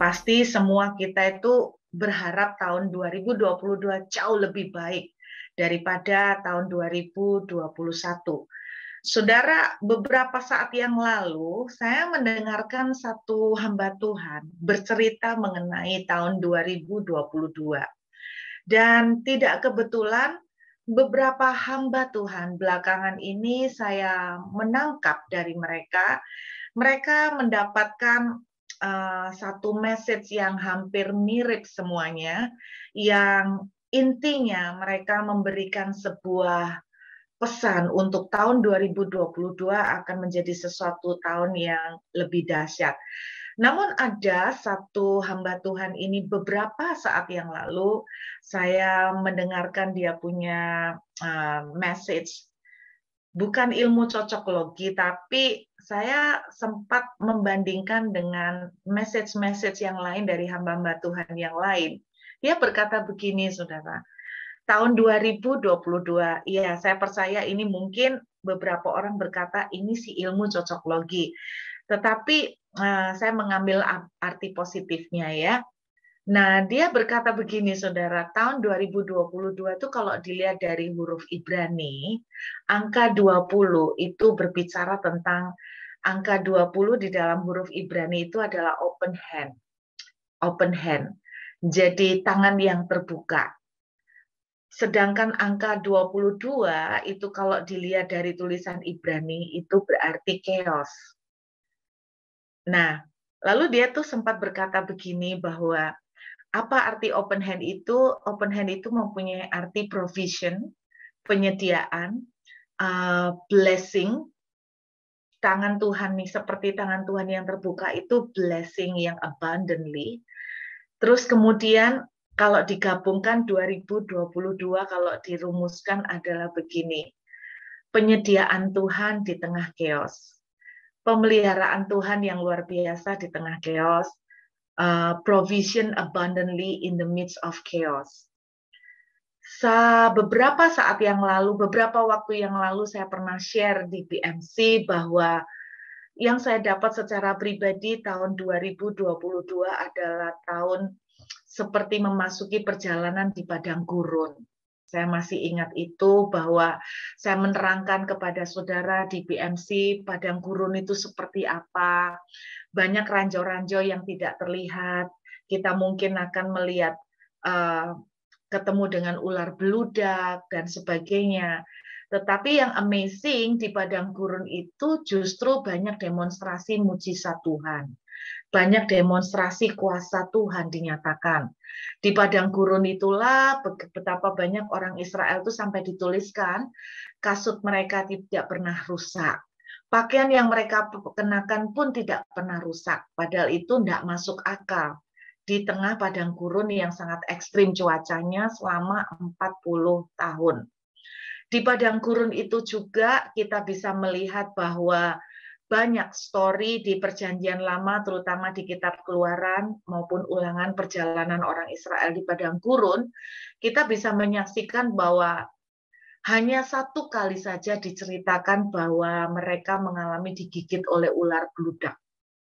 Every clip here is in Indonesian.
Pasti semua kita itu berharap tahun 2022 jauh lebih baik daripada tahun 2021. Saudara, beberapa saat yang lalu saya mendengarkan satu hamba Tuhan bercerita mengenai tahun 2022. Dan tidak kebetulan beberapa hamba Tuhan belakangan ini saya menangkap dari mereka, mereka mendapatkan satu message yang hampir mirip semuanya, yang intinya mereka memberikan sebuah pesan untuk tahun 2022 akan menjadi sesuatu tahun yang lebih dahsyat. Namun ada satu hamba Tuhan ini beberapa saat yang lalu saya mendengarkan dia punya message, bukan ilmu cocoklogi, tapi saya sempat membandingkan dengan message-message yang lain dari hamba-hamba Tuhan yang lain. Dia berkata begini, saudara, tahun 2022, ya saya percaya ini mungkin beberapa orang berkata ini si ilmu cocoklogi. Tetapi saya mengambil arti positifnya ya. Nah, dia berkata begini, saudara, tahun 2022 itu kalau dilihat dari huruf Ibrani, angka 20 itu berbicara tentang angka 20 di dalam huruf Ibrani itu adalah open hand. Open hand. Jadi tangan yang terbuka. Sedangkan angka 22 itu kalau dilihat dari tulisan Ibrani itu berarti chaos. Nah, lalu dia tuh sempat berkata begini bahwa apa arti open hand itu? Open hand itu mempunyai arti provision, penyediaan, blessing. Tangan Tuhan nih, seperti tangan Tuhan yang terbuka itu blessing yang abundantly. Terus kemudian kalau digabungkan 2022 kalau dirumuskan adalah begini. Penyediaan Tuhan di tengah chaos. Pemeliharaan Tuhan yang luar biasa di tengah chaos. Provision abundantly in the midst of chaos. Beberapa saat yang lalu, beberapa waktu yang lalu saya pernah share di BMC bahwa yang saya dapat secara pribadi tahun 2022 adalah tahun seperti memasuki perjalanan di padang gurun. Saya masih ingat itu bahwa saya menerangkan kepada saudara di BMC padang gurun itu seperti apa. Banyak ranjau-ranjau yang tidak terlihat. Kita mungkin akan melihat ketemu dengan ular beludak dan sebagainya. Tetapi yang amazing di padang gurun itu justru banyak demonstrasi mujizat Tuhan. Banyak demonstrasi kuasa Tuhan dinyatakan. Di padang gurun itulah betapa banyak orang Israel itu sampai dituliskan kasut mereka tidak pernah rusak. Pakaian yang mereka kenakan pun tidak pernah rusak. Padahal itu tidak masuk akal. Di tengah padang gurun yang sangat ekstrim cuacanya selama 40 tahun. Di padang gurun itu juga kita bisa melihat bahwa banyak story di perjanjian lama, terutama di kitab Keluaran maupun ulangan perjalanan orang Israel di padang gurun, kita bisa menyaksikan bahwa hanya satu kali saja diceritakan bahwa mereka mengalami digigit oleh ular beludak.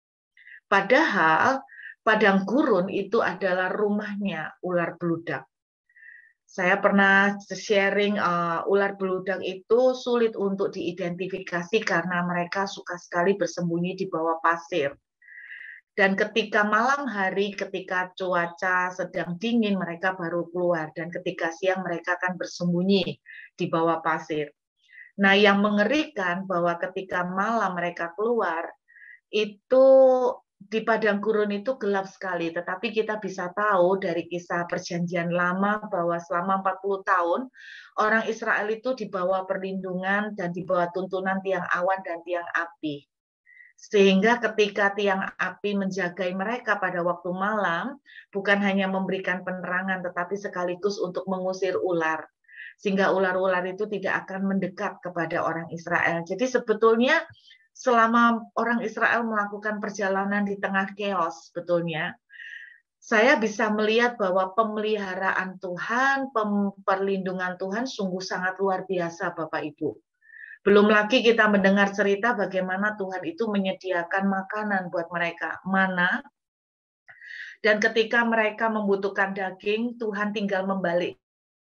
Padahal padang gurun itu adalah rumahnya ular beludak. Saya pernah sharing ular beludak itu sulit untuk diidentifikasi karena mereka suka sekali bersembunyi di bawah pasir. Dan ketika malam hari, ketika cuaca sedang dingin, mereka baru keluar. Dan ketika siang, mereka akan bersembunyi di bawah pasir. Nah, yang mengerikan bahwa ketika malam mereka keluar, itu di padang gurun itu gelap sekali, tetapi kita bisa tahu dari kisah perjanjian lama bahwa selama 40 tahun orang Israel itu di bawah perlindungan dan di bawah tuntunan tiang awan dan tiang api. Sehingga ketika tiang api menjagai mereka pada waktu malam, bukan hanya memberikan penerangan, tetapi sekaligus untuk mengusir ular. Sehingga ular-ular itu tidak akan mendekat kepada orang Israel. Jadi sebetulnya selama orang Israel melakukan perjalanan di tengah chaos, sebetulnya saya bisa melihat bahwa pemeliharaan Tuhan, perlindungan Tuhan sungguh sangat luar biasa, Bapak Ibu. Belum lagi kita mendengar cerita bagaimana Tuhan itu menyediakan makanan buat mereka, mana Dan ketika mereka membutuhkan daging, Tuhan tinggal membalik,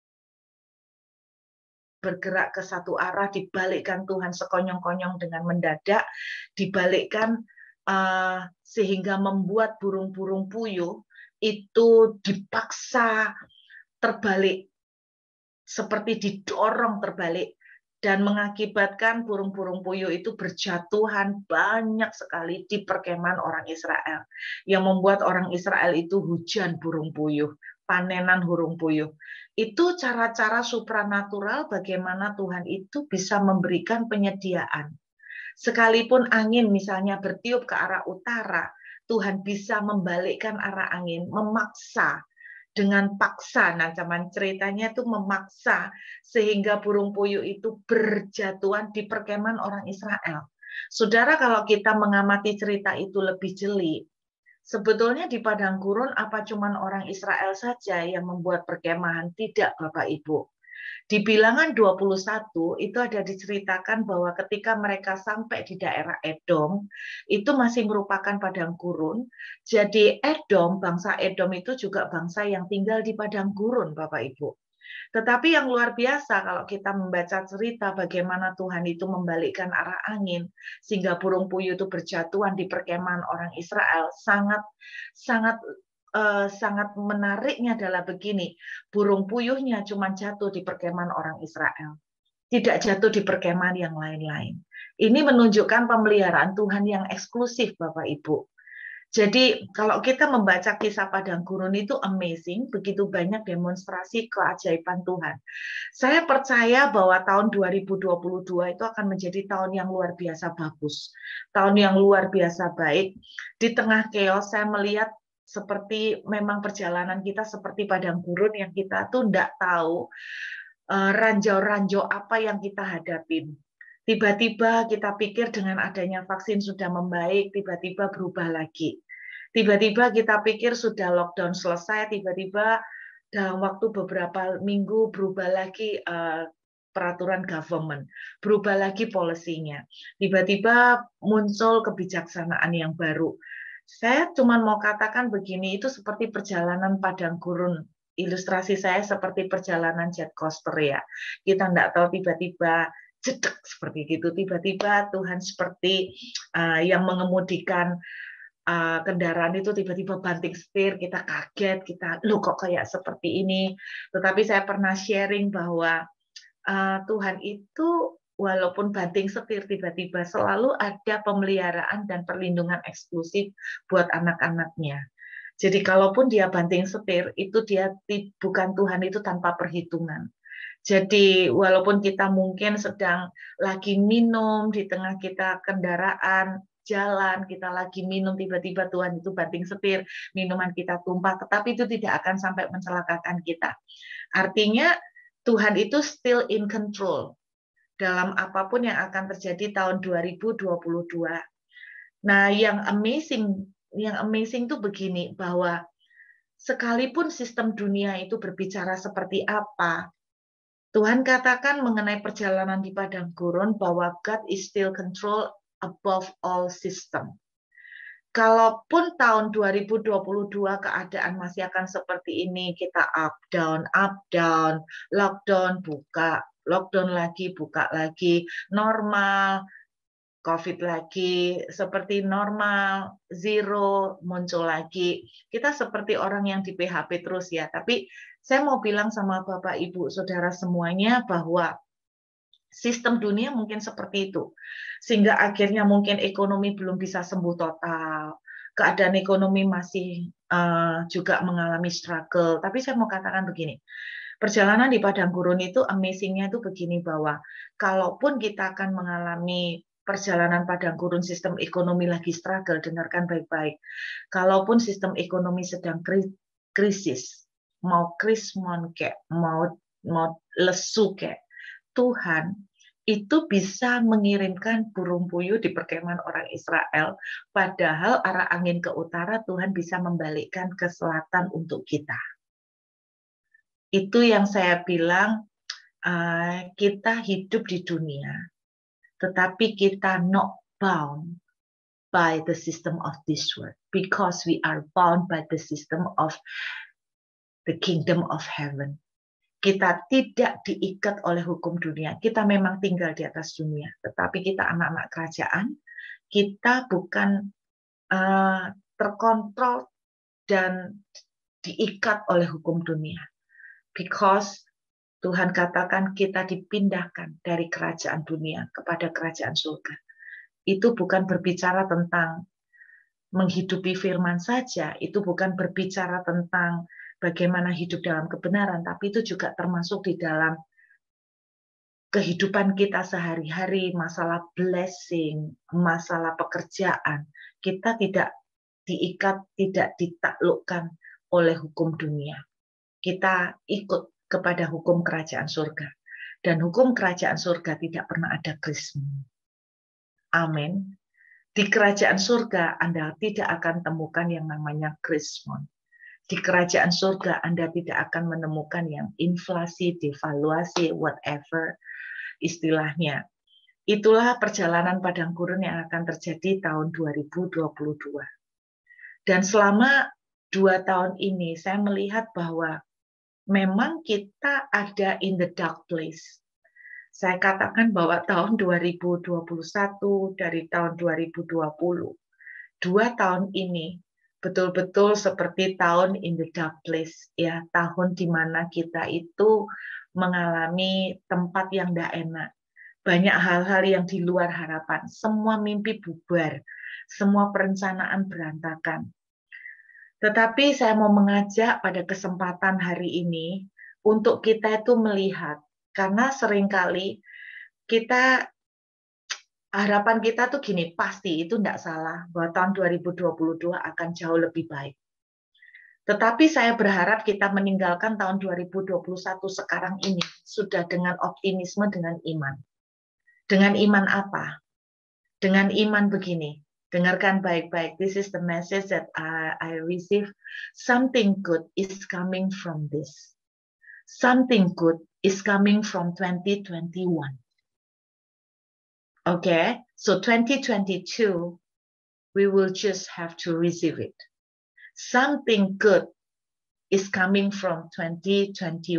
bergerak ke satu arah, dibalikkan Tuhan sekonyong-konyong dengan mendadak, dibalikkan sehingga membuat burung-burung puyuh itu dipaksa terbalik, seperti didorong terbalik, dan mengakibatkan burung-burung puyuh itu berjatuhan banyak sekali di perkemahan orang Israel, yang membuat orang Israel itu hujan burung puyuh, panenan burung puyuh. Itu cara-cara supranatural bagaimana Tuhan itu bisa memberikan penyediaan. Sekalipun angin misalnya bertiup ke arah utara, Tuhan bisa membalikkan arah angin, memaksa dengan paksa. Nah, zaman ceritanya itu memaksa sehingga burung puyuh itu berjatuhan di perkemahan orang Israel. Saudara, kalau kita mengamati cerita itu lebih jeli, sebetulnya di padang gurun apa cuman orang Israel saja yang membuat perkemahan? Tidak, Bapak Ibu. Di Bilangan 21 itu ada diceritakan bahwa ketika mereka sampai di daerah Edom, itu masih merupakan padang gurun. Jadi Edom, bangsa Edom itu juga bangsa yang tinggal di padang gurun, Bapak Ibu. Tetapi yang luar biasa kalau kita membaca cerita bagaimana Tuhan itu membalikkan arah angin sehingga burung puyuh itu berjatuhan di perkemahan orang Israel, sangat menariknya adalah begini, burung puyuhnya cuma jatuh di perkemahan orang Israel, tidak jatuh di perkemahan yang lain-lain. Ini menunjukkan pemeliharaan Tuhan yang eksklusif, Bapak Ibu. Jadi kalau kita membaca kisah padang gurun itu amazing, begitu banyak demonstrasi keajaiban Tuhan. Saya percaya bahwa tahun 2022 itu akan menjadi tahun yang luar biasa bagus, tahun yang luar biasa baik. Di tengah chaos saya melihat seperti memang perjalanan kita seperti padang gurun yang kita tuh tidak tahu ranjau-ranjau apa yang kita hadapin. Tiba-tiba kita pikir dengan adanya vaksin sudah membaik, tiba-tiba berubah lagi. Tiba-tiba kita pikir sudah lockdown selesai, tiba-tiba dalam waktu beberapa minggu berubah lagi peraturan government, berubah lagi polisinya. Tiba-tiba muncul kebijaksanaan yang baru. Saya cuma mau katakan begini, itu seperti perjalanan padang gurun. Ilustrasi saya seperti perjalanan jet coaster ya. Kita tidak tahu tiba-tiba jedek seperti gitu, tiba-tiba Tuhan seperti yang mengemudikan kendaraan itu tiba-tiba banting setir, kita kaget, kita loh kok kayak seperti ini. Tetapi saya pernah sharing bahwa Tuhan itu walaupun banting setir tiba-tiba selalu ada pemeliharaan dan perlindungan eksklusif buat anak-anaknya. Jadi kalaupun dia banting setir, itu dia bukan Tuhan itu tanpa perhitungan. Jadi walaupun kita mungkin sedang lagi minum di tengah kita kendaraan, jalan, kita lagi minum, tiba-tiba Tuhan itu banting setir, minuman kita tumpah, tetapi itu tidak akan sampai mencelakakan kita. Artinya Tuhan itu still in control dalam apapun yang akan terjadi tahun 2022. Nah, yang amazing itu begini, bahwa sekalipun sistem dunia itu berbicara seperti apa, Tuhan katakan mengenai perjalanan di padang gurun bahwa God is still control above all system. Kalaupun tahun 2022 keadaan masih akan seperti ini, kita up down, lockdown, buka, lockdown lagi, buka lagi, normal, COVID lagi, seperti normal, zero, muncul lagi. Kita seperti orang yang di PHP terus ya, tapi saya mau bilang sama Bapak, Ibu, Saudara semuanya bahwa sistem dunia mungkin seperti itu. Sehingga akhirnya mungkin ekonomi belum bisa sembuh total. Keadaan ekonomi masih juga mengalami struggle. Tapi saya mau katakan begini, perjalanan di padang gurun itu amazing-nya itu begini, bahwa kalaupun kita akan mengalami perjalanan padang gurun sistem ekonomi lagi struggle, dengarkan baik-baik. Kalaupun sistem ekonomi sedang krisis, mau krismon kayak, mau lesu kayak, Tuhan itu bisa mengirimkan burung puyuh di perkemahan orang Israel, padahal arah angin ke utara Tuhan bisa membalikkan ke selatan untuk kita. Itu yang saya bilang, kita hidup di dunia, tetapi kita not bound by the system of this world. because we are bound by the system of the kingdom of heaven. Kita tidak diikat oleh hukum dunia. Kita memang tinggal di atas dunia, tetapi kita anak-anak kerajaan. Kita bukan terkontrol dan diikat oleh hukum dunia. Because Tuhan katakan kita dipindahkan dari kerajaan dunia kepada kerajaan surga. Itu bukan berbicara tentang menghidupi firman saja, itu bukan berbicara tentang bagaimana hidup dalam kebenaran, tapi itu juga termasuk di dalam kehidupan kita sehari-hari, masalah blessing, masalah pekerjaan. Kita tidak diikat, tidak ditaklukkan oleh hukum dunia. Kita ikut kepada hukum kerajaan surga. Dan hukum kerajaan surga tidak pernah ada krismu. Amin. Di kerajaan surga Anda tidak akan temukan yang namanya krismon. Di kerajaan surga Anda tidak akan menemukan yang inflasi, devaluasi, whatever istilahnya. Itulah perjalanan padang gurun yang akan terjadi tahun 2022. Dan selama 2 tahun ini saya melihat bahwa memang kita ada in the dark place. Saya katakan bahwa tahun 2021 dari tahun 2020, 2 tahun ini betul-betul seperti tahun in the dark place, ya, tahun di mana kita itu mengalami tempat yang tidak enak. Banyak hal-hal yang di luar harapan, semua mimpi bubar, semua perencanaan berantakan. Tetapi saya mau mengajak pada kesempatan hari ini untuk kita itu melihat, karena seringkali kita harapan kita tuh gini, pasti itu tidak salah bahwa tahun 2022 akan jauh lebih baik. Tetapi saya berharap kita meninggalkan tahun 2021 sekarang ini sudah dengan optimisme, dengan iman. Dengan iman apa? Dengan iman begini, dengarkan baik-baik. This is the message that I receive. Something good is coming from this. Something good is coming from 2021. Okay, so 2022, we will just have to receive it. Something good is coming from 2021.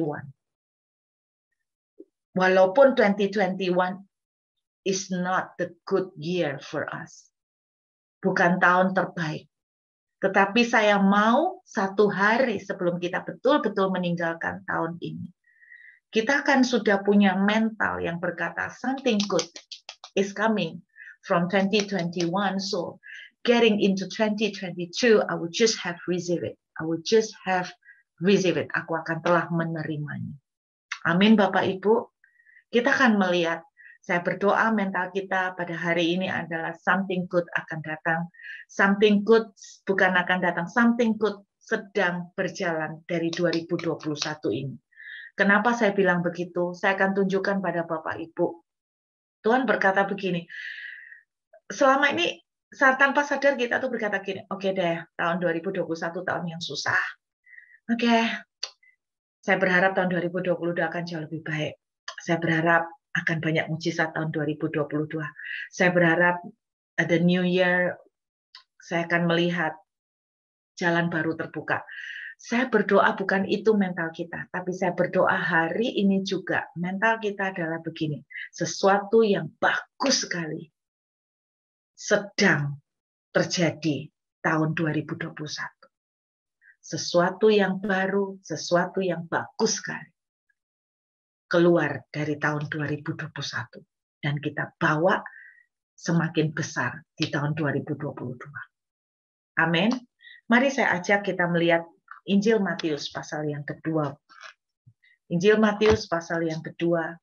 Walaupun 2021 is not the good year for us. Bukan tahun terbaik. Tetapi saya mau 1 hari sebelum kita betul-betul meninggalkan tahun ini, kita kan sudah punya mental yang berkata, something good is coming from 2021, so getting into 2022, I will just have receive it. I will just have receive it. Aku akan telah menerimanya. Amin, Bapak Ibu. Kita akan melihat, saya berdoa mental kita pada hari ini adalah something good akan datang. Something good bukan akan datang, something good sedang berjalan dari 2021 ini. Kenapa saya bilang begitu? Saya akan tunjukkan pada Bapak Ibu. Tuhan berkata begini, selama ini tanpa sadar kita tuh berkata gini, oke deh, tahun 2021 tahun yang susah. Oke, saya berharap tahun 2022 akan jauh lebih baik. Saya berharap akan banyak mujizat tahun 2022. Saya berharap the new year, saya akan melihat jalan baru terbuka. Saya berdoa bukan itu mental kita, tapi saya berdoa hari ini juga mental kita adalah begini, sesuatu yang bagus sekali sedang terjadi tahun 2021. Sesuatu yang baru, sesuatu yang bagus sekali keluar dari tahun 2021 dan kita bawa semakin besar di tahun 2022. Amin. Mari saya ajak kita melihat Injil Matius pasal yang kedua. Injil Matius pasal yang kedua.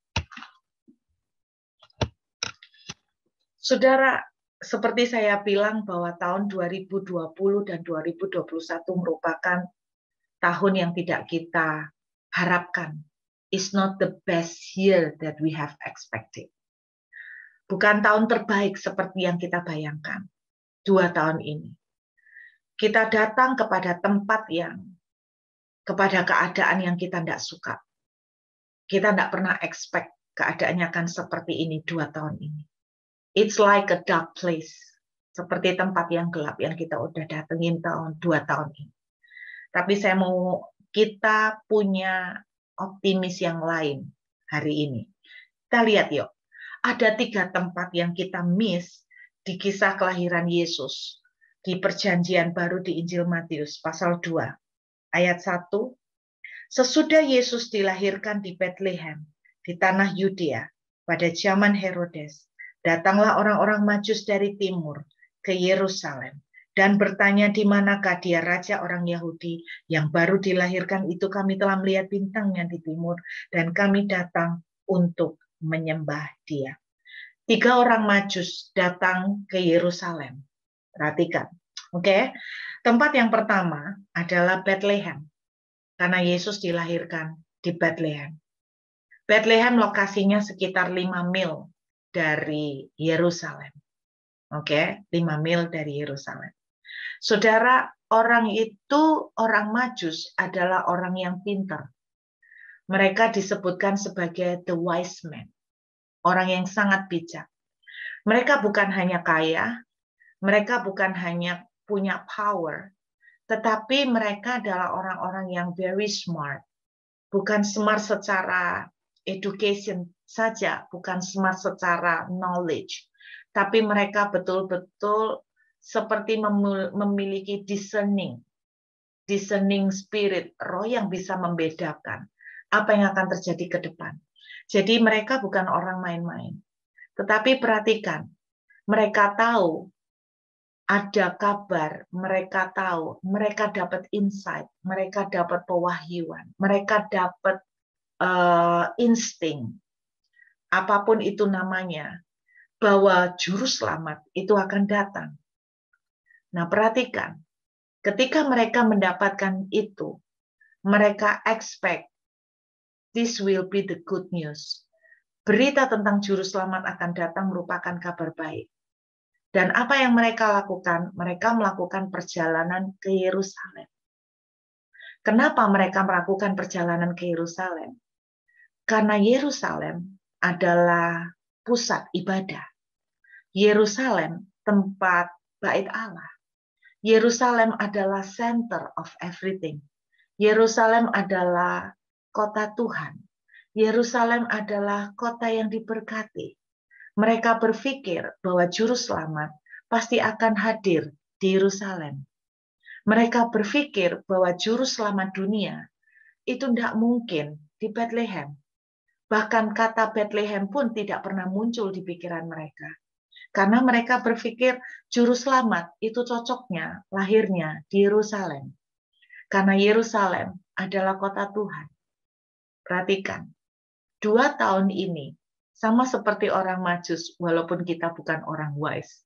Saudara, seperti saya bilang bahwa tahun 2020 dan 2021 merupakan tahun yang tidak kita harapkan. It's not the best year that we have expected. Bukan tahun terbaik seperti yang kita bayangkan. 2 tahun ini. Kita datang kepada tempat kepada keadaan yang kita tidak suka. Kita tidak pernah expect keadaannya akan seperti ini 2 tahun ini. It's like a dark place. seperti tempat yang gelap yang kita udah datengin 2 tahun ini. Tapi saya mau kita punya optimis yang lain hari ini. Kita lihat yuk, ada 3 tempat yang kita miss di kisah kelahiran Yesus, di perjanjian baru di Injil Matius pasal 2, ayat 1. Sesudah Yesus dilahirkan di Bethlehem, di tanah Yudea, pada zaman Herodes, datanglah orang-orang Majus dari timur ke Yerusalem dan bertanya di manakah dia raja orang Yahudi yang baru dilahirkan itu. Kami telah melihat bintangnya di timur dan kami datang untuk menyembah dia. 3 orang Majus datang ke Yerusalem. Perhatikan. Oke. Tempat yang pertama adalah Bethlehem. Karena Yesus dilahirkan di Bethlehem. Bethlehem lokasinya sekitar 5 mil dari Yerusalem. Oke, 5 mil dari Yerusalem. Saudara, orang Majus adalah orang yang pintar. Mereka disebutkan sebagai the wise men. Orang yang sangat bijak. Mereka bukan hanya kaya, mereka bukan hanya punya power, tetapi mereka adalah orang-orang yang very smart. Bukan smart secara education saja, bukan smart secara knowledge, tapi mereka betul-betul seperti memiliki discerning spirit, roh yang bisa membedakan apa yang akan terjadi ke depan. Jadi mereka bukan orang main-main. Tetapi perhatikan, mereka tahu ada kabar, mereka tahu, mereka dapat insight, mereka dapat pewahyuan, mereka dapat insting, apapun itu namanya, bahwa juru selamat itu akan datang. Nah, perhatikan, ketika mereka mendapatkan itu, mereka expect this will be the good news. Berita tentang juru selamat akan datang merupakan kabar baik. Dan apa yang mereka lakukan? Mereka melakukan perjalanan ke Yerusalem. Kenapa mereka melakukan perjalanan ke Yerusalem? Karena Yerusalem adalah pusat ibadah. Yerusalem tempat bait Allah. Yerusalem adalah center of everything. Yerusalem adalah kota Tuhan. Yerusalem adalah kota yang diberkati. Mereka berpikir bahwa juru selamat pasti akan hadir di Yerusalem. Mereka berpikir bahwa juru selamat dunia itu tidak mungkin di Bethlehem. Bahkan kata Bethlehem pun tidak pernah muncul di pikiran mereka. Karena mereka berpikir juru selamat itu cocoknya lahirnya di Yerusalem. Karena Yerusalem adalah kota Tuhan. Perhatikan, 2 tahun ini sama seperti orang Majus, walaupun kita bukan orang wise.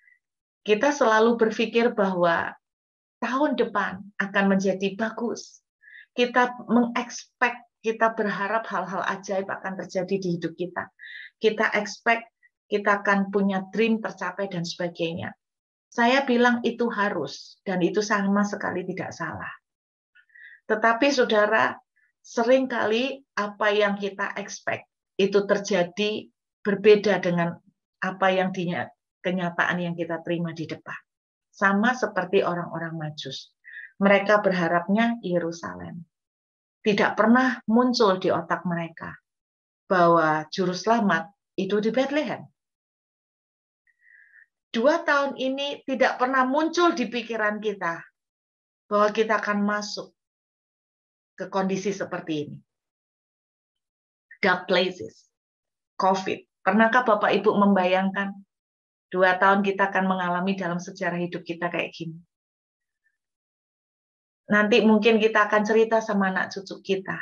Kita selalu berpikir bahwa tahun depan akan menjadi bagus. Kita mengekspek, kita berharap hal-hal ajaib akan terjadi di hidup kita. Kita expect kita akan punya dream tercapai dan sebagainya. Saya bilang itu harus, dan itu sama sekali tidak salah. Tetapi saudara, seringkali apa yang kita expect itu terjadi berbeda dengan apa yang kenyataan yang kita terima di depan. Sama seperti orang-orang Majus. Mereka berharapnya Yerusalem. Tidak pernah muncul di otak mereka bahwa juru selamat itu di Bethlehem. 2 tahun ini tidak pernah muncul di pikiran kita bahwa kita akan masuk ke kondisi seperti ini. Dark places, COVID. Pernahkah Bapak Ibu membayangkan 2 tahun kita akan mengalami dalam sejarah hidup kita kayak gini? Nanti mungkin kita akan cerita sama anak cucu kita.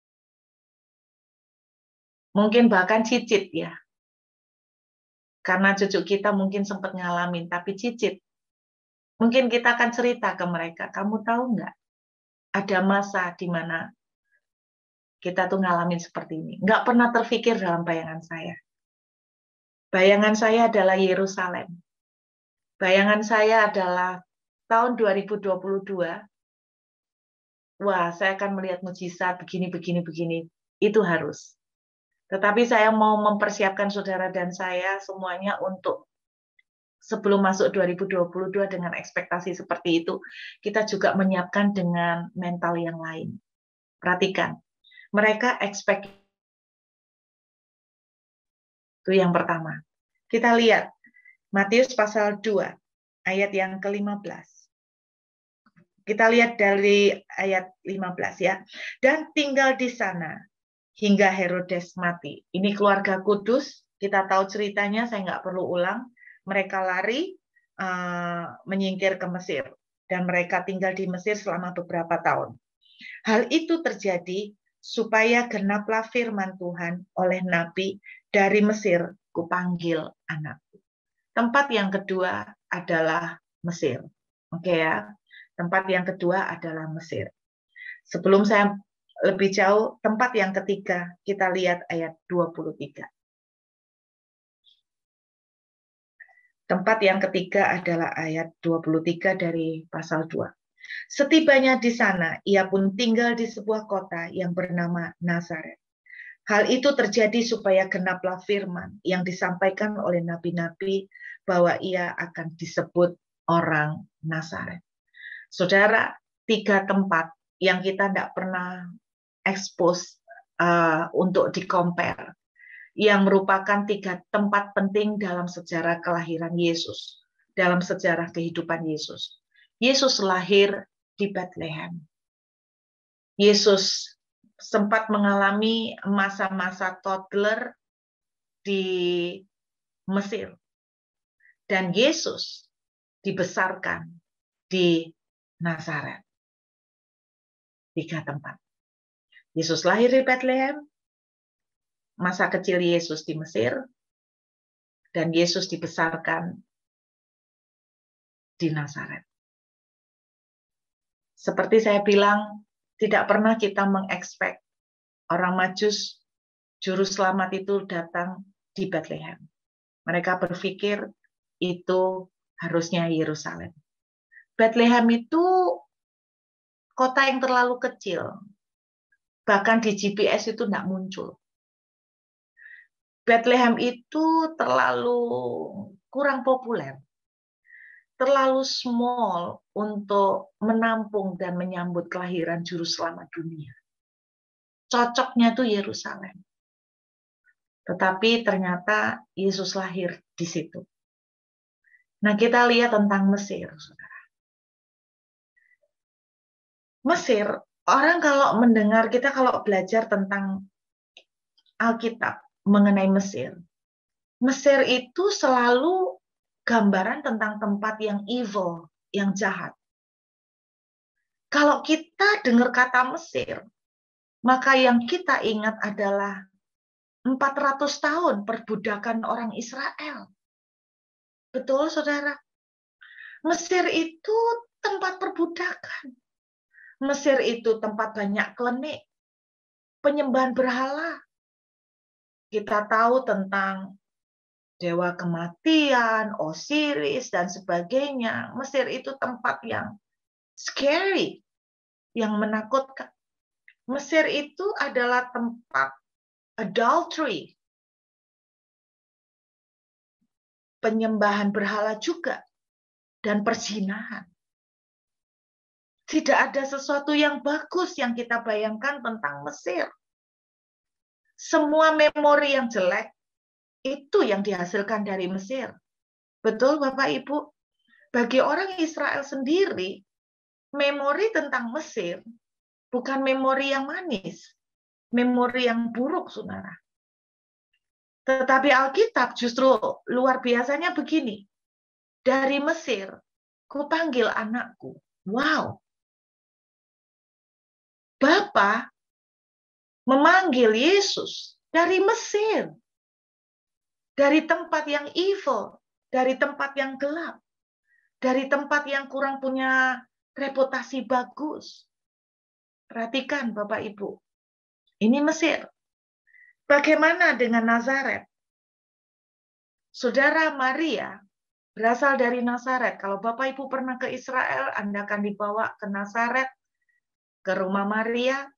Mungkin bahkan cicit ya. Karena cucu kita mungkin sempat ngalamin, tapi cicit. Mungkin kita akan cerita ke mereka, kamu tahu nggak? Ada masa di mana kita tuh ngalamin seperti ini. Nggak pernah terfikir dalam bayangan saya. Bayangan saya adalah Yerusalem. Bayangan saya adalah tahun 2022. Wah, saya akan melihat mujizat begini. Itu harus. Tetapi saya mau mempersiapkan saudara dan saya semuanya untuk sebelum masuk 2022 dengan ekspektasi seperti itu, kita juga menyiapkan dengan mental yang lain. Perhatikan, mereka expect itu yang pertama. Kita lihat Matius pasal 2 ayat yang ke-15. Kita lihat dari ayat 15 ya. Dan tinggal di sana hingga Herodes mati. Ini keluarga kudus, kita tahu ceritanya, saya nggak perlu ulang. Mereka lari menyingkir ke Mesir dan mereka tinggal di Mesir selama beberapa tahun. Hal itu terjadi supaya genaplah firman Tuhan oleh nabi, dari Mesir kupanggil anakku. Tempat yang kedua adalah Mesir. Oke ya. Tempat yang kedua adalah Mesir. Sebelum saya lebih jauh, tempat yang ketiga, kita lihat ayat 23. Tempat yang ketiga adalah ayat 23 dari pasal 2. Setibanya di sana, ia pun tinggal di sebuah kota yang bernama Nazaret. Hal itu terjadi supaya genaplah firman yang disampaikan oleh nabi-nabi bahwa ia akan disebut orang Nazaret. Saudara, 3 tempat yang kita tidak pernah expose untuk di-compare, yang merupakan 3 tempat penting dalam sejarah kelahiran Yesus, dalam sejarah kehidupan Yesus. Yesus lahir di Bethlehem. Yesus sempat mengalami masa-masa toddler di Mesir. Dan Yesus dibesarkan di Nazaret. 3 tempat. Yesus lahir di Bethlehem, masa kecil Yesus di Mesir, dan Yesus dibesarkan di Nazaret. Seperti saya bilang, tidak pernah kita mengekspek orang Majus, juru selamat itu datang di Bethlehem. Mereka berpikir itu harusnya Yerusalem. Bethlehem itu kota yang terlalu kecil. Bahkan di GPS itu tidak muncul. Bethlehem itu terlalu kurang populer, terlalu small untuk menampung dan menyambut kelahiran juru selamat dunia. Cocoknya tuh Yerusalem. Tetapi ternyata Yesus lahir di situ. Nah, kita lihat tentang Mesir, saudara. Mesir, orang kalau mendengar, kita kalau belajar tentang Alkitab mengenai Mesir, Mesir itu selalu gambaran tentang tempat yang evil, yang jahat. Kalau kita dengar kata Mesir, maka yang kita ingat adalah 400 tahun perbudakan orang Israel. Betul, saudara? Mesir itu tempat perbudakan. Mesir itu tempat banyak klenik, penyembahan berhala. Kita tahu tentang dewa kematian, Osiris, dan sebagainya. Mesir itu tempat yang scary, yang menakutkan. Mesir itu adalah tempat adultery, penyembahan berhala juga, dan perzinahan. Tidak ada sesuatu yang bagus yang kita bayangkan tentang Mesir. Semua memori yang jelek itu yang dihasilkan dari Mesir. Betul, Bapak Ibu? Bagi orang Israel sendiri, memori tentang Mesir bukan memori yang manis, memori yang buruk, saudara. Tetapi Alkitab justru luar biasanya begini. Dari Mesir, kupanggil anakku. Wow. Bapa memanggil Yesus dari Mesir. Dari tempat yang evil, dari tempat yang gelap, dari tempat yang kurang punya reputasi bagus. Perhatikan Bapak Ibu. Ini Mesir. Bagaimana dengan Nazaret? Saudara Maria berasal dari Nazaret. Kalau Bapak Ibu pernah ke Israel, Anda akan dibawa ke Nazaret, ke rumah Maria.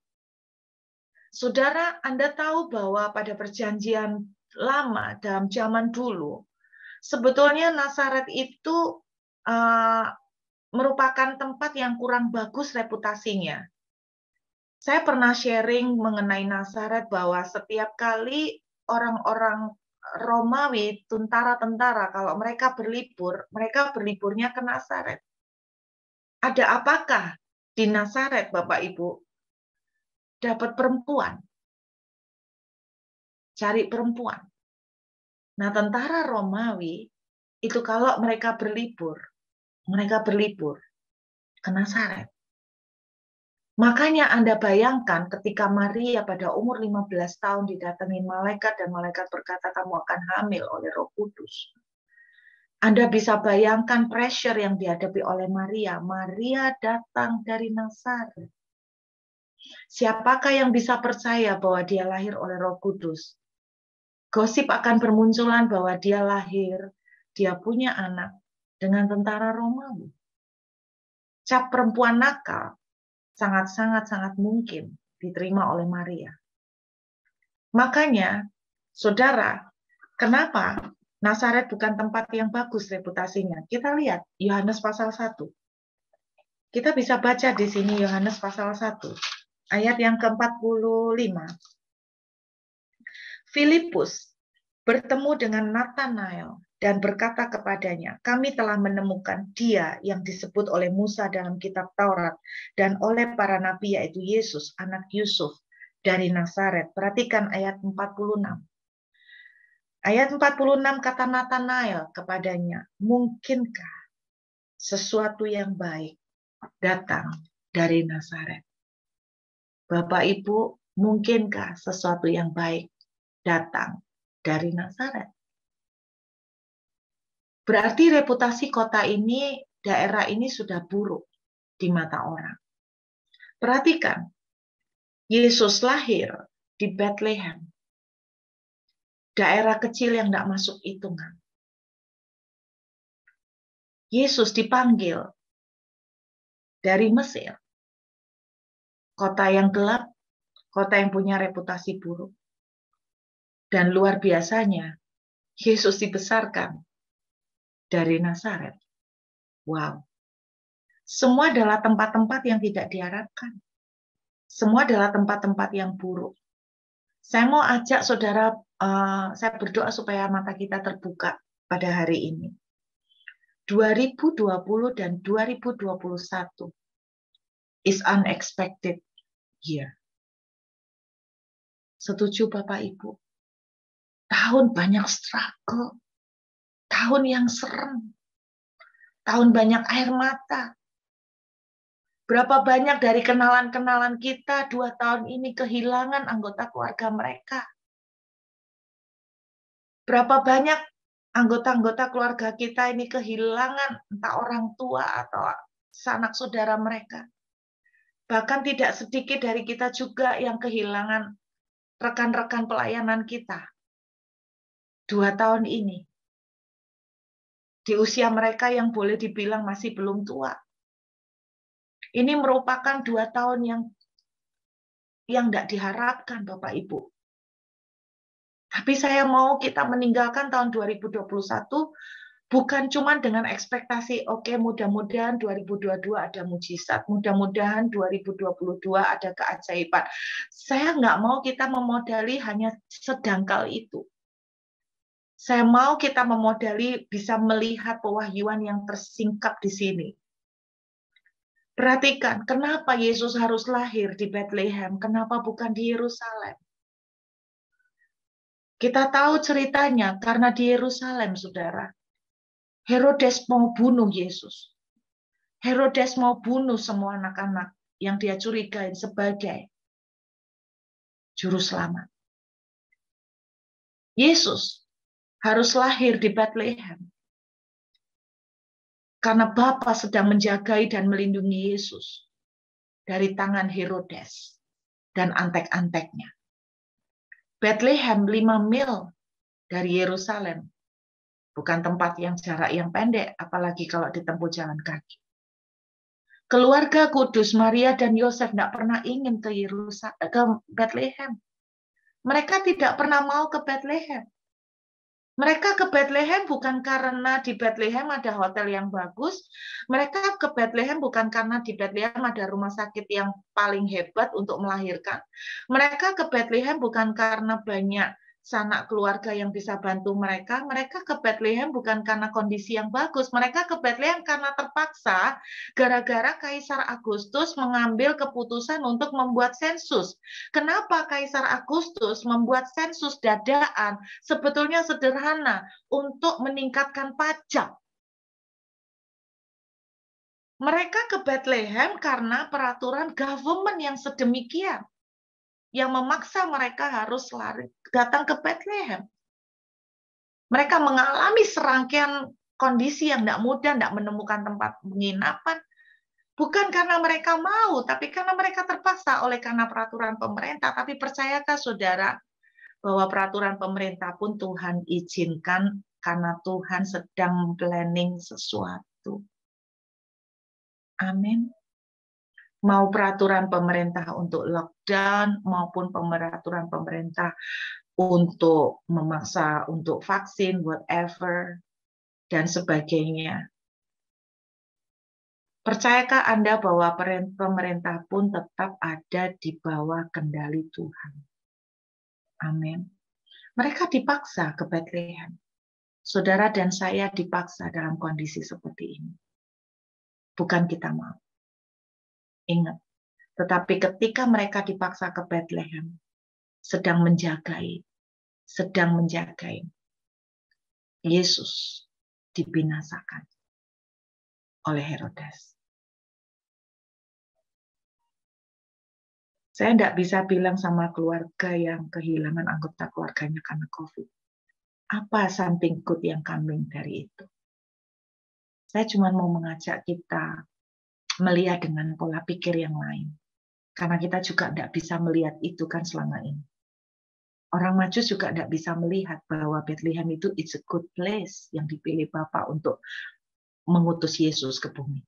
Saudara, Anda tahu bahwa pada perjanjian lama dalam zaman dulu, Sebetulnya Nazaret itu merupakan tempat yang kurang bagus reputasinya. Saya pernah sharing mengenai Nazaret bahwa setiap kali orang-orang Romawi, tentara-tentara, kalau mereka berliburnya ke Nazaret. Ada apakah di Nazaret, Bapak Ibu? Dapat perempuan. Cari perempuan. Nah, tentara Romawi itu kalau mereka berlibur ke Nazaret. Makanya Anda bayangkan ketika Maria pada umur 15 tahun didatangi malaikat dan malaikat berkata kamu akan hamil oleh Roh Kudus. Anda bisa bayangkan pressure yang dihadapi oleh Maria. Maria datang dari Nazaret. Siapakah yang bisa percaya bahwa dia lahir oleh Roh Kudus? Gosip akan bermunculan bahwa dia lahir, dia punya anak dengan tentara Romawi. Cap perempuan nakal sangat mungkin diterima oleh Maria. Makanya, saudara, kenapa Nazaret bukan tempat yang bagus reputasinya? Kita lihat Yohanes pasal 1. Kita bisa baca di sini Yohanes pasal 1, ayat yang ke-45. Filipus bertemu dengan Nathanael dan berkata kepadanya, kami telah menemukan dia yang disebut oleh Musa dalam kitab Taurat dan oleh para nabi yaitu Yesus, anak Yusuf dari Nazaret. Perhatikan ayat 46. Ayat 46 kata Nathanael kepadanya, mungkinkah sesuatu yang baik datang dari Nazaret? Bapak Ibu, mungkinkah sesuatu yang baik datang dari Nazaret? Berarti reputasi kota ini, daerah ini sudah buruk di mata orang. Perhatikan, Yesus lahir di Bethlehem, daerah kecil yang tidak masuk hitungan. Yesus dipanggil dari Mesir, kota yang gelap, kota yang punya reputasi buruk. Dan luar biasanya, Yesus dibesarkan dari Nazaret. Wow. Semua adalah tempat-tempat yang tidak diharapkan. Semua adalah tempat-tempat yang buruk. Saya mau ajak saudara, saya berdoa supaya mata kita terbuka pada hari ini. 2020 dan 2021 is unexpected year. Setuju Bapak Ibu? Tahun banyak struggle. Tahun yang serem. Tahun banyak air mata. Berapa banyak dari kenalan-kenalan kita 2 tahun ini kehilangan anggota keluarga mereka. Berapa banyak anggota-anggota keluarga kita ini kehilangan entah orang tua atau sanak saudara mereka. Bahkan tidak sedikit dari kita juga yang kehilangan rekan-rekan pelayanan kita. 2 tahun ini. Di usia mereka yang boleh dibilang masih belum tua. Ini merupakan 2 tahun yang tidak diharapkan Bapak Ibu. Tapi saya mau kita meninggalkan tahun 2021 bukan cuma dengan ekspektasi, oke, mudah-mudahan 2022 ada mujizat, mudah-mudahan 2022 ada keajaiban. Saya nggak mau kita memodali hanya sedangkal itu. Saya mau kita memodali bisa melihat pewahyuan yang tersingkap di sini. Perhatikan, kenapa Yesus harus lahir di Bethlehem? Kenapa bukan di Yerusalem? Kita tahu ceritanya karena di Yerusalem, saudara. Herodes mau bunuh Yesus. Herodes mau bunuh semua anak-anak yang dia curigai sebagai juru selamat. Yesus harus lahir di Bethlehem. Karena Bapa sedang menjagai dan melindungi Yesus dari tangan Herodes dan antek-anteknya. Bethlehem 5 mil dari Yerusalem. Bukan tempat yang jarak yang pendek, apalagi kalau ditempuh jalan kaki. Keluarga kudus Maria dan Yosef tidak pernah ingin ke Bethlehem. Mereka tidak pernah mau ke Bethlehem. Mereka ke Bethlehem bukan karena di Bethlehem ada hotel yang bagus. Mereka ke Bethlehem bukan karena di Bethlehem ada rumah sakit yang paling hebat untuk melahirkan. Mereka ke Bethlehem bukan karena banyak sanak keluarga yang bisa bantu mereka. Mereka ke Bethlehem bukan karena kondisi yang bagus. Mereka ke Bethlehem karena terpaksa gara-gara Kaisar Agustus mengambil keputusan untuk membuat sensus. Kenapa Kaisar Agustus membuat sensus dadaan? Sebetulnya sederhana, untuk meningkatkan pajak. Mereka ke Bethlehem karena peraturan government yang sedemikian, yang memaksa mereka harus lari datang ke Bethlehem. Mereka mengalami serangkaian kondisi yang tidak mudah, tidak menemukan tempat penginapan. Bukan karena mereka mau, tapi karena mereka terpaksa oleh karena peraturan pemerintah. Tapi percayakah saudara, bahwa peraturan pemerintah pun Tuhan izinkan karena Tuhan sedang planning sesuatu. Amin. Mau peraturan pemerintah untuk lockdown maupun peraturan pemerintah untuk memaksa untuk vaksin, whatever, dan sebagainya. Percayakah Anda bahwa pemerintah pun tetap ada di bawah kendali Tuhan? Amin. Mereka dipaksa ke Bethlehem. Saudara dan saya dipaksa dalam kondisi seperti ini. Bukan kita mau. Ingat, tetapi ketika mereka dipaksa ke Bethlehem, sedang menjagai Yesus dibinasakan oleh Herodes. Saya tidak bisa bilang sama keluarga yang kehilangan anggota keluarganya karena COVID. Apa something good yang coming dari itu? Saya cuma mau mengajak kita melihat dengan pola pikir yang lain. Karena kita juga tidak bisa melihat itu kan selama ini. Orang Majus juga tidak bisa melihat bahwa Bethlehem itu it's a good place yang dipilih Bapa untuk mengutus Yesus ke bumi.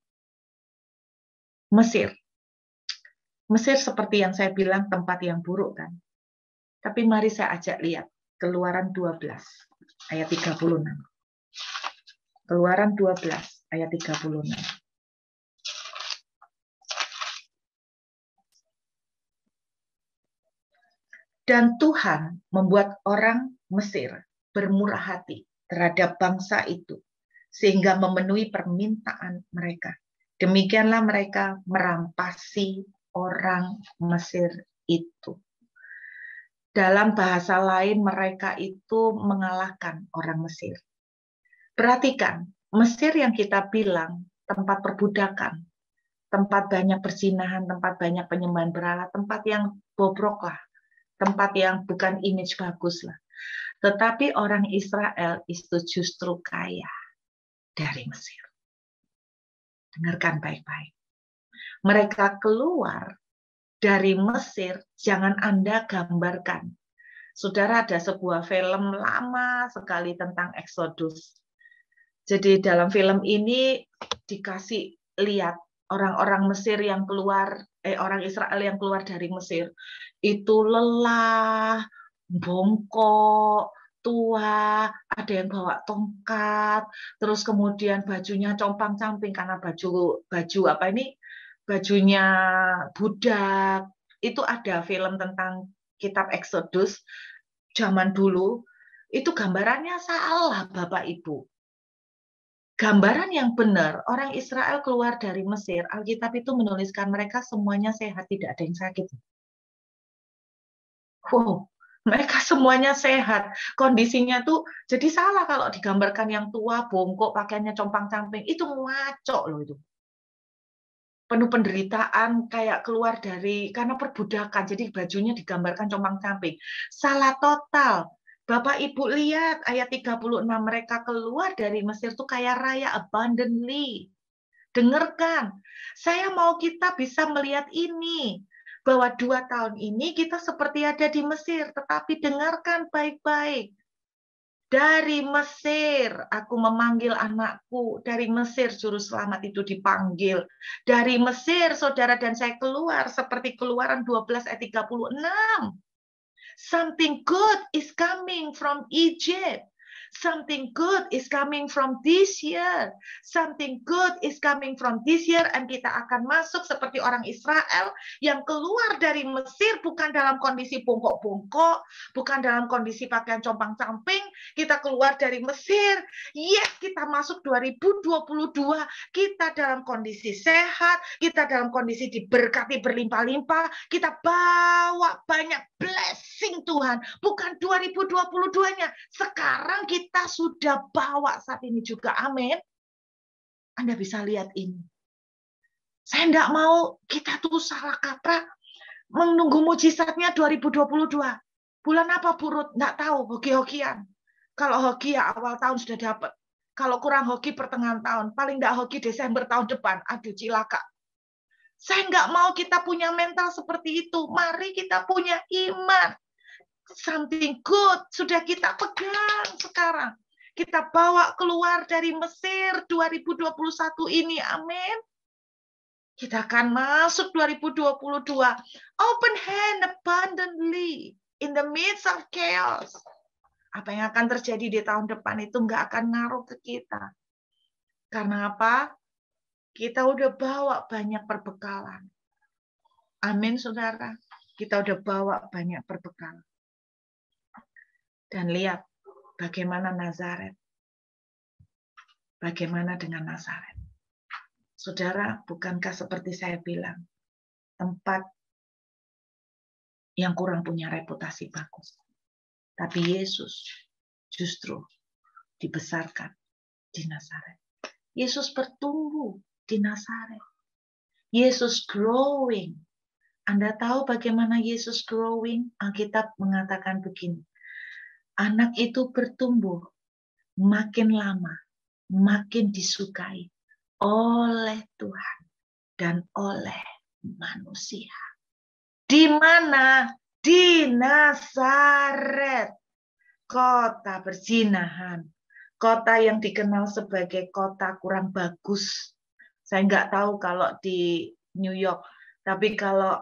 Mesir seperti yang saya bilang tempat yang buruk kan. Tapi mari saya ajak lihat Keluaran 12 ayat 36. Keluaran 12 ayat 36. Dan Tuhan membuat orang Mesir bermurah hati terhadap bangsa itu, sehingga memenuhi permintaan mereka. Demikianlah mereka merampasi orang Mesir itu. Dalam bahasa lain, mereka itu mengalahkan orang Mesir. Perhatikan, Mesir yang kita bilang tempat perbudakan, tempat banyak perzinahan, tempat banyak penyembahan berhala, tempat yang bobrok lah, tempat yang bukan image bagus lah. Tetapi orang Israel itu justru kaya dari Mesir. Dengarkan baik-baik. Mereka keluar dari Mesir, jangan Anda gambarkan. Saudara, ada sebuah film lama sekali tentang Exodus. Jadi dalam film ini dikasih lihat orang-orang Mesir yang keluar, orang Israel yang keluar dari Mesir itu lelah, bongkok, tua, ada yang bawa tongkat, terus kemudian bajunya compang-camping karena baju apa ini, bajunya budak. Itu ada film tentang kitab Exodus zaman dulu. Itu gambarannya salah, Bapak Ibu. Gambaran yang benar, orang Israel keluar dari Mesir, Alkitab itu menuliskan mereka semuanya sehat, tidak ada yang sakit. Wow, mereka semuanya sehat. Kondisinya tuh jadi salah kalau digambarkan yang tua, bongkok, pakaiannya compang-camping. Itu ngaco loh itu. Penuh penderitaan, kayak keluar dari, karena perbudakan, jadi bajunya digambarkan compang-camping. Salah total. Bapak Ibu lihat ayat 36, mereka keluar dari Mesir tuh kayak raya abundantly. Dengarkan, saya mau kita bisa melihat ini, bahwa 2 tahun ini kita seperti ada di Mesir, tetapi dengarkan baik-baik. Dari Mesir, aku memanggil anakku. Dari Mesir, juru selamat itu dipanggil. Dari Mesir, saudara dan saya keluar, seperti Keluaran 12 ayat 36. Something good is coming from Egypt. Something good is coming from this year. Something good is coming from this year. Dan kita akan masuk seperti orang Israel yang keluar dari Mesir bukan dalam kondisi bongkok-bongkok, bukan dalam kondisi pakaian compang-camping. Kita keluar dari Mesir. Yes, kita masuk 2022. Kita dalam kondisi sehat. Kita dalam kondisi diberkati berlimpah-limpah. Kita bawa banyak blessing Tuhan. Bukan 2022-nya. Sekarang kita sudah bawa saat ini juga. Amin. Anda bisa lihat ini. Saya tidak mau kita tuh salah kaprah menunggu mujizatnya 2022. Bulan apa Burut? Tidak tahu. Hoki-hokian. Kalau hoki ya awal tahun sudah dapat. Kalau kurang hoki pertengahan tahun. Paling tidak hoki Desember tahun depan. Aduh cilaka. Saya nggak mau kita punya mental seperti itu. Mari kita punya iman. Something good sudah kita pegang sekarang. Kita bawa keluar dari Mesir 2021 ini. Amin. Kita akan masuk 2022. Open hand abundantly in the midst of chaos. Apa yang akan terjadi di tahun depan itu nggak akan ngaruh ke kita. Karena apa? Kita udah bawa banyak perbekalan. Amin, saudara. Kita udah bawa banyak perbekalan. Dan lihat bagaimana Nazaret. Bagaimana dengan Nazaret? Saudara, bukankah seperti saya bilang, tempat yang kurang punya reputasi bagus. Tapi Yesus justru dibesarkan di Nazaret. Yesus bertumbuh di Nazaret. Yesus growing. Anda tahu bagaimana Yesus growing? Alkitab mengatakan begini. Anak itu bertumbuh makin lama, makin disukai oleh Tuhan dan oleh manusia. Di mana? Di Nazaret, kota perzinahan, kota yang dikenal sebagai kota kurang bagus. Saya nggak tahu kalau di New York, tapi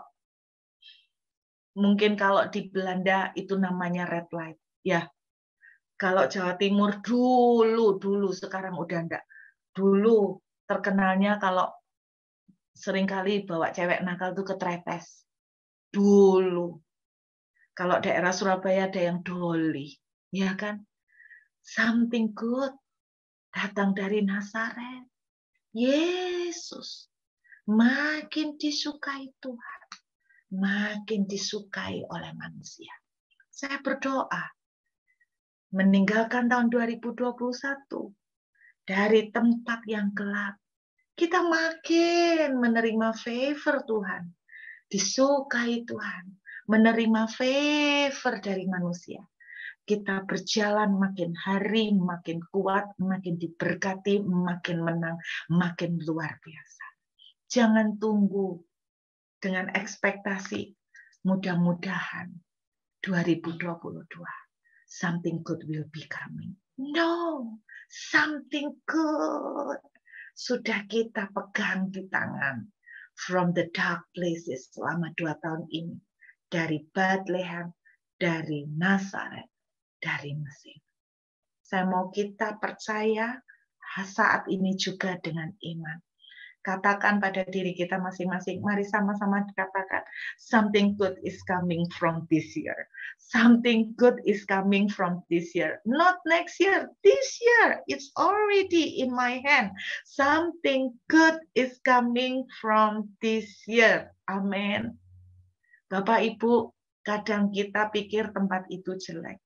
mungkin kalau di Belanda itu namanya red light. Ya, kalau Jawa Timur dulu, sekarang udah enggak. Dulu terkenalnya kalau seringkali bawa cewek nakal tuh ke Trepes. Dulu. Kalau daerah Surabaya ada yang Doli, ya kan? Something good datang dari Nazaret. Yesus makin disukai Tuhan, makin disukai oleh manusia. Saya berdoa meninggalkan tahun 2021 dari tempat yang gelap. Kita makin menerima favor Tuhan, disukai Tuhan, menerima favor dari manusia. Kita berjalan makin hari, makin kuat, makin diberkati, makin menang, makin luar biasa. Jangan tunggu dengan ekspektasi, mudah-mudahan 2022 something good will be coming. No, something good sudah kita pegang di tangan from the dark places selama 2 tahun ini. Dari Bethlehem, dari Nazaret, dari Mesir. Saya mau kita percaya saat ini juga dengan iman. Katakan pada diri kita masing-masing, mari sama-sama katakan, something good is coming from this year. Something good is coming from this year. Not next year, this year. It's already in my hand. Something good is coming from this year. Amin. Bapak, Ibu, kadang kita pikir tempat itu jelek.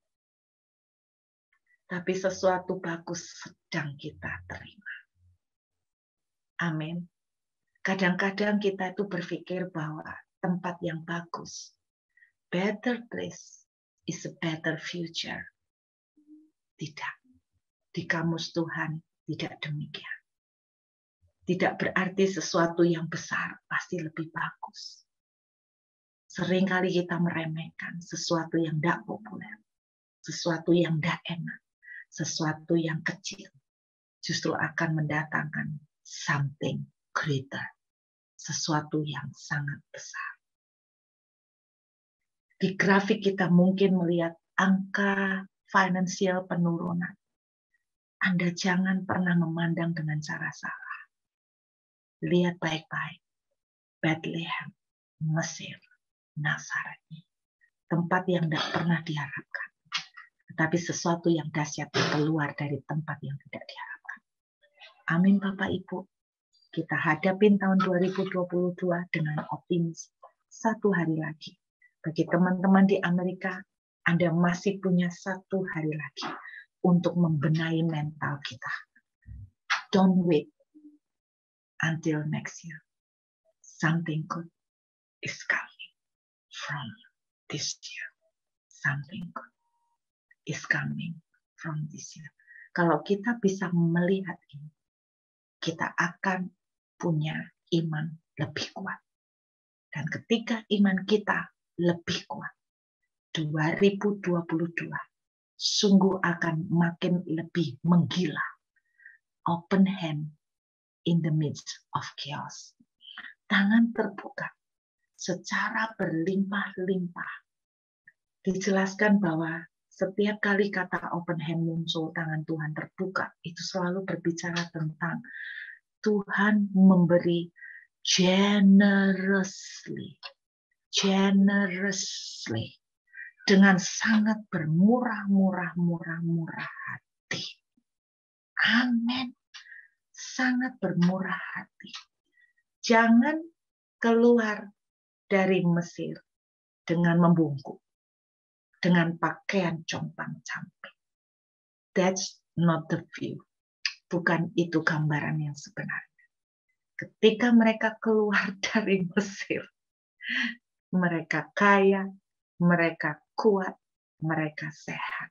Tapi sesuatu bagus sedang kita terima. Amin. Kadang-kadang kita itu berpikir bahwa tempat yang bagus, better place is a better future. Tidak. Di kamus Tuhan tidak demikian. Tidak berarti sesuatu yang besar pasti lebih bagus. Seringkali kita meremehkan sesuatu yang tidak populer, sesuatu yang tidak enak, sesuatu yang kecil, justru akan mendatangkan something greater, sesuatu yang sangat besar. Di grafik kita mungkin melihat angka finansial penurunan. Anda jangan pernah memandang dengan cara salah. Lihat baik-baik. Bethlehem, Mesir, Nazaret. Tempat yang tidak pernah diharapkan. Tetapi sesuatu yang dahsyat keluar dari tempat yang tidak diharapkan. Amin Bapak Ibu. Kita hadapin tahun 2022 dengan optimis. Satu hari lagi. Bagi teman-teman di Amerika, Anda masih punya satu hari lagi untuk membenahi mental kita. Don't wait until next year. Something good is coming from this year. Something good is coming from this year. Kalau kita bisa melihat ini, kita akan punya iman lebih kuat. Dan ketika iman kita lebih kuat, 2022 sungguh akan makin lebih menggila. Open hand in the midst of chaos. Tangan terbuka secara berlimpah-limpah. Dijelaskan bahwa setiap kali kata open hand muncul, tangan Tuhan terbuka, itu selalu berbicara tentang Tuhan memberi generously, dengan sangat bermurah hati. Amin. Sangat bermurah hati. Jangan keluar dari Mesir dengan membungkuk, dengan pakaian compang-camping. That's not the view. Bukan itu gambaran yang sebenarnya. Ketika mereka keluar dari Mesir, mereka kaya, mereka kuat, mereka sehat.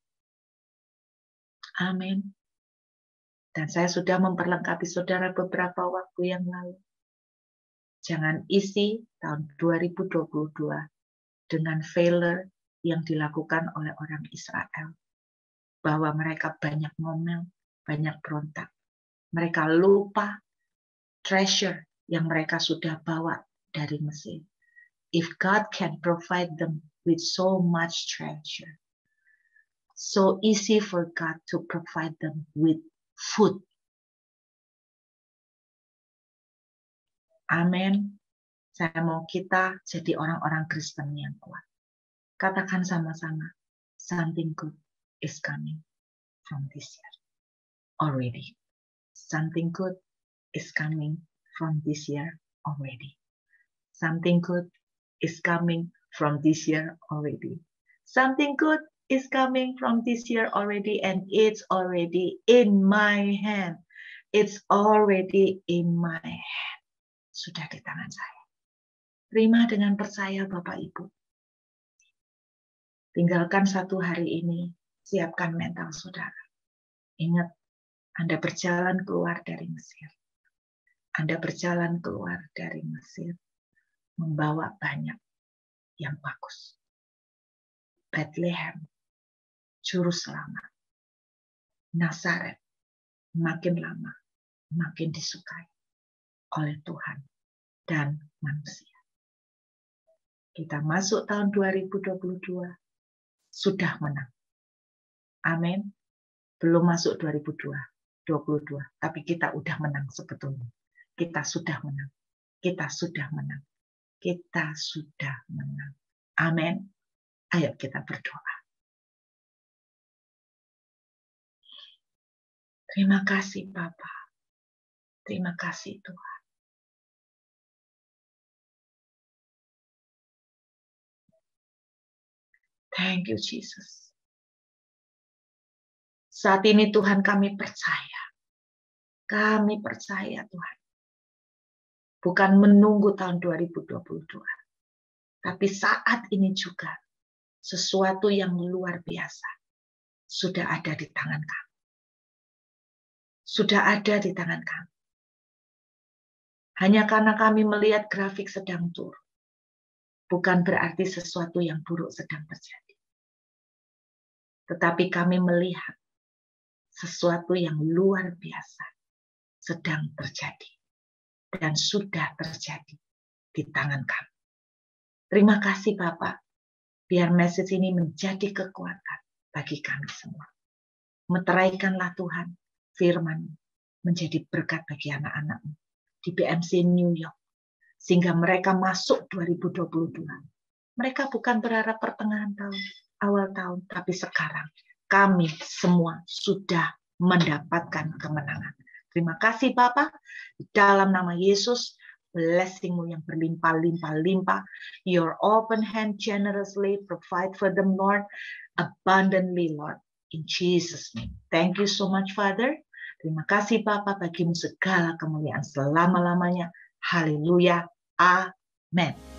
Amin. Dan saya sudah memperlengkapi saudara beberapa waktu yang lalu. Jangan isi tahun 2022 dengan failure yang dilakukan oleh orang Israel. Bahwa mereka banyak ngomel, banyak berontak. Mereka lupa treasure yang mereka sudah bawa dari Mesir. If God can provide them with so much treasure, so easy for God to provide them with food. Amin. Saya mau kita jadi orang-orang Kristen yang kuat. Katakan sama-sama, something good is coming from this year already. Something good is coming from this year already. Something good is coming from this year already. Something good is coming from this year already, and it's already in my hand. It's already in my hand. Sudah di tangan saya. Terima dengan percaya Bapak Ibu. Tinggalkan satu hari ini, siapkan mental saudara. Ingat, Anda berjalan keluar dari Mesir. Anda berjalan keluar dari Mesir, membawa banyak yang bagus. Bethlehem, Juru Selamat, Nazaret, makin lama, makin disukai oleh Tuhan dan manusia. Kita masuk tahun 2022, sudah menang. Amin. Belum masuk 2022, tapi kita udah menang sebetulnya. Kita sudah menang. Kita sudah menang. Kita sudah menang. Amin. Ayo kita berdoa. Terima kasih Bapa. Terima kasih Tuhan. Thank you Jesus. Saat ini Tuhan kami percaya. Kami percaya Tuhan. Bukan menunggu tahun 2022. Tapi saat ini juga sesuatu yang luar biasa sudah ada di tangan kami. Sudah ada di tangan kami. Hanya karena kami melihat grafik sedang turun. Bukan berarti sesuatu yang buruk sedang terjadi. Tetapi kami melihat sesuatu yang luar biasa sedang terjadi. Dan sudah terjadi di tangan kami. Terima kasih Bapak. Biar message ini menjadi kekuatan bagi kami semua. Meteraikanlah Tuhan firman menjadi berkat bagi anak-anak-Mu di BMC New York, sehingga mereka masuk 2022. Mereka bukan berharap pertengahan tahun, awal tahun, tapi sekarang kami semua sudah mendapatkan kemenangan. Terima kasih Bapak, dalam nama Yesus, blessing-Mu yang berlimpah-limpah-limpah, your open hand generously provide for them, Lord, abundantly, Lord, in Jesus' name. Thank you so much, Father. Terima kasih Bapa, bagimu segala kemuliaan selama-lamanya. Haleluya. Amen.